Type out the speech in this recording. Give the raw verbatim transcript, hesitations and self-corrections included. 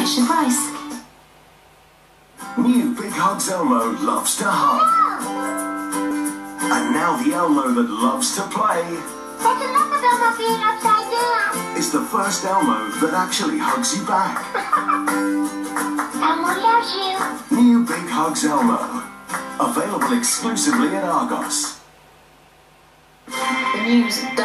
Question price. New Big Hugs Elmo loves to hug. And now the Elmo that loves to play That's enough of Elmo being upside down. is the first Elmo that actually hugs you back. Elmo loves you. New Big Hugs Elmo. Available exclusively at Argos. The news